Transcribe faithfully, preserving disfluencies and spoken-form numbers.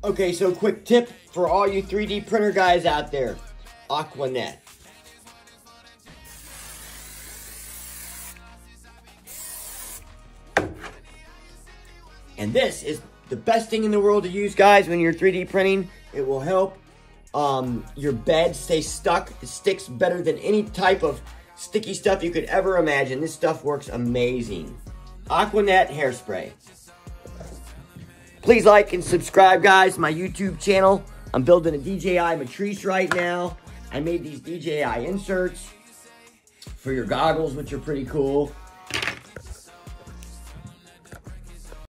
Okay, so quick tip for all you three D printer guys out there. Aqua Net. And this is the best thing in the world to use, guys, when you're three D printing. It will help um, your bed stay stuck. It sticks better than any type of sticky stuff you could ever imagine. This stuff works amazing. Aqua Net hairspray. Please like and subscribe, guys, to my YouTube channel. I'm building a D J I matrice right now. I made these D J I inserts for your goggles, which are pretty cool.